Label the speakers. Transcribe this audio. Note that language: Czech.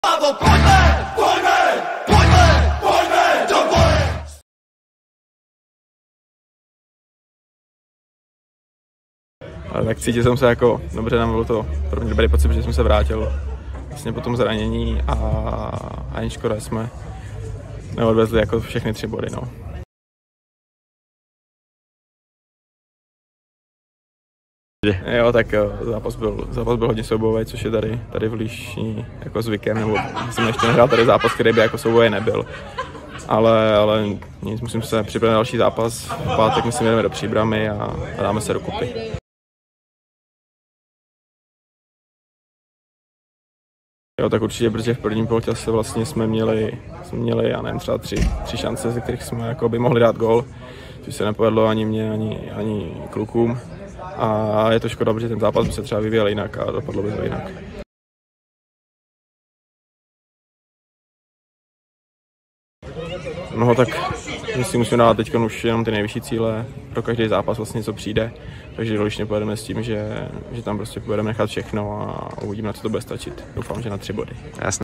Speaker 1: Ale tak cítil jsem se jako dobře, nám bylo to pro mě dobrý pocit, že jsem se vrátil vlastně po tom zranění a ani škoda jsme neodvezli jako všechny 3 body. No. Jo, tak jo, zápas byl hodně soubojový, což je tady v Líšni jako zvykem, nebo jsem ještě nehrál tady zápas, který by jako soubojový nebyl. Ale nic, musím se připravit na další zápas, v pátek myslím jdeme do Příbramy a dáme se dokupy. Jo, tak určitě, protože v prvním poločase vlastně jsme měli, já nevím, třeba 3 šance, ze kterých jsme jako by mohli dát gól, což se nepovedlo ani mně, ani klukům. A je to škoda, protože ten zápas by se třeba vyvíjel jinak a dopadlo by to jinak. No tak my si musíme dávat teď už jenom ty nejvyšší cíle pro každý zápas vlastně, co přijde. Takže do Líšně pojedeme s tím, že tam prostě pojedeme nechat všechno a uvidíme, na co to bude stačit. Doufám, že na 3 body.
Speaker 2: Jasně.